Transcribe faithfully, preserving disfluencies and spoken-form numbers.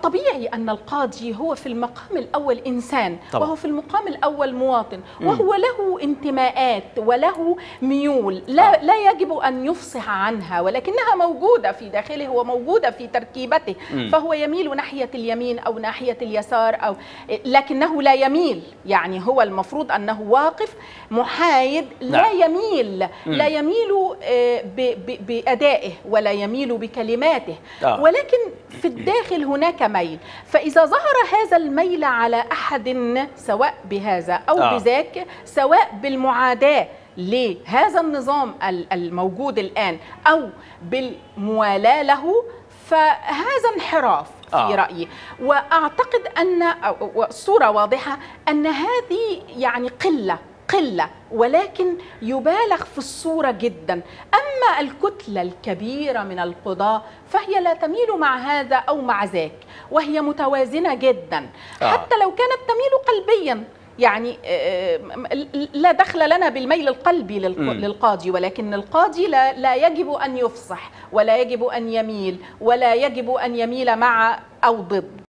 طبيعي أن القاضي هو في المقام الأول إنسان طبعا. وهو في المقام الأول مواطن، وهو له انتماءات وله ميول لا, آه. لا يجب أن يفصح عنها، ولكنها موجودة في داخله وموجودة في تركيبته. مم. فهو يميل ناحية اليمين أو ناحية اليسار، أو لكنه لا يميل. يعني هو المفروض أنه واقف محايد، لا نعم. يميل مم. لا يميل بأدائه ولا يميل بكلماته. آه. ولكن في الداخل هناك ميل، فإذا ظهر هذا الميل على أحد سواء بهذا أو آه. بذاك، سواء بالمعاداة لهذا النظام الموجود الآن أو بالموالاة له، فهذا انحراف في آه. رأيي. وأعتقد أن الصورة واضحة أن هذه يعني قلة قلة ولكن يبالغ في الصورة جدا. أما الكتلة الكبيرة من القضاة فهي لا تميل مع هذا أو مع ذاك، وهي متوازنة جدا. آه. حتى لو كانت تميل قلبيا، يعني لا دخل لنا بالميل القلبي للقاضي، ولكن القاضي لا, لا يجب أن يفصح ولا يجب أن يميل ولا يجب أن يميل مع أو ضد.